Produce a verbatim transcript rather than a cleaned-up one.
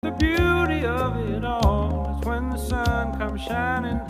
The beauty of it all is when the sun comes shining